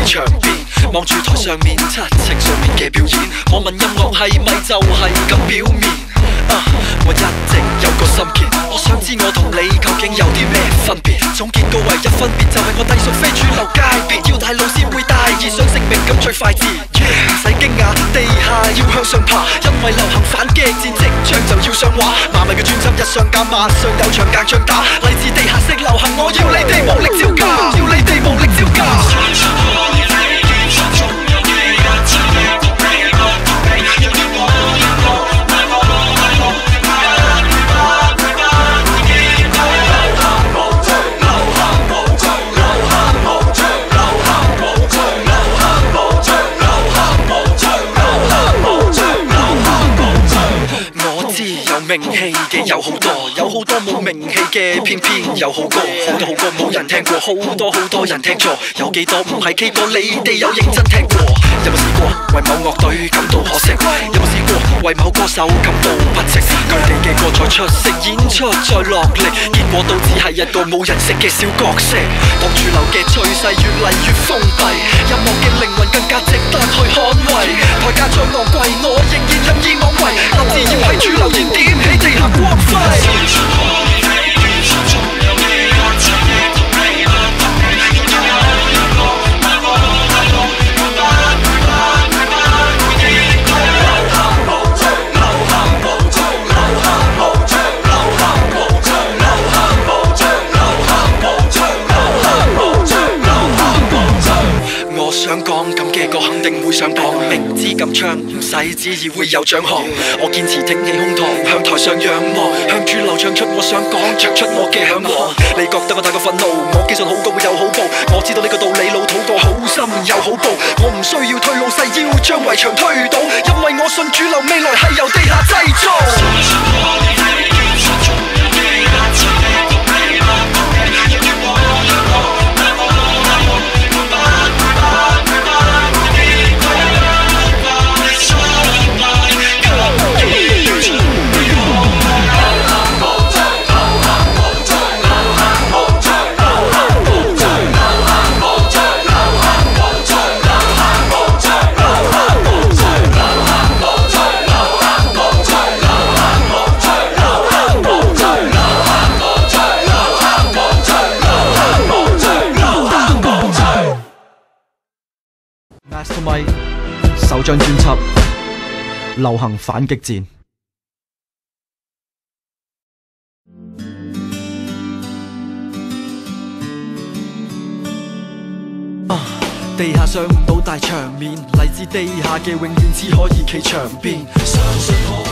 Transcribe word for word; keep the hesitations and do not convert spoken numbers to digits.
場邊，望住台上面七情上面嘅表演。我問音樂係咪就係咁表面？啊，我一直有個心結，我想知我同你究竟有啲咩分別？總結個唯一分別就係我隸屬非主流界別，要大路先會大意，想成名咁最快捷。唔使驚訝，地下要向上爬，因為流行反擊戰即將就要上畫。馬迷嘅專輯一上架，馬上有場硬仗打，嚟自地下式流行，我要你哋無力招架，要你哋無力招架。名氣嘅有好多，有好多冇名氣嘅，偏偏有好歌。好多好歌冇人聽過，好多好多人聽錯。有幾多唔係 K 歌，你哋有認真聽過？有冇試過為某樂隊感到可惜？有冇試過為某歌手感到不值？佢哋嘅歌再出色，演出再落力，結果都只係一個冇人識嘅小角色。當主流嘅趨勢越嚟越封閉，音樂嘅靈魂更加值得去捍衛。台價再昂貴，我仍然任意妄為，立志要喺主流燃點起地下光輝。我想講咁嘅歌肯定會上榜，明知咁唱唔使旨意會有獎項。我堅持挺起胸膛向台上仰望，向主流唱出我想講，唱出我嘅向往。你覺得我太過憤怒，我基信好歌會有好報。我知道呢個道理老土過好心有好報，我唔需要推老細，要將圍牆推倒，因為我信主流未來係由地下製造。Mastermind 首張專輯《流行反擊戰》。啊，地下上唔到大場面，嚟自地下嘅永遠只可以企牆邊。相信我。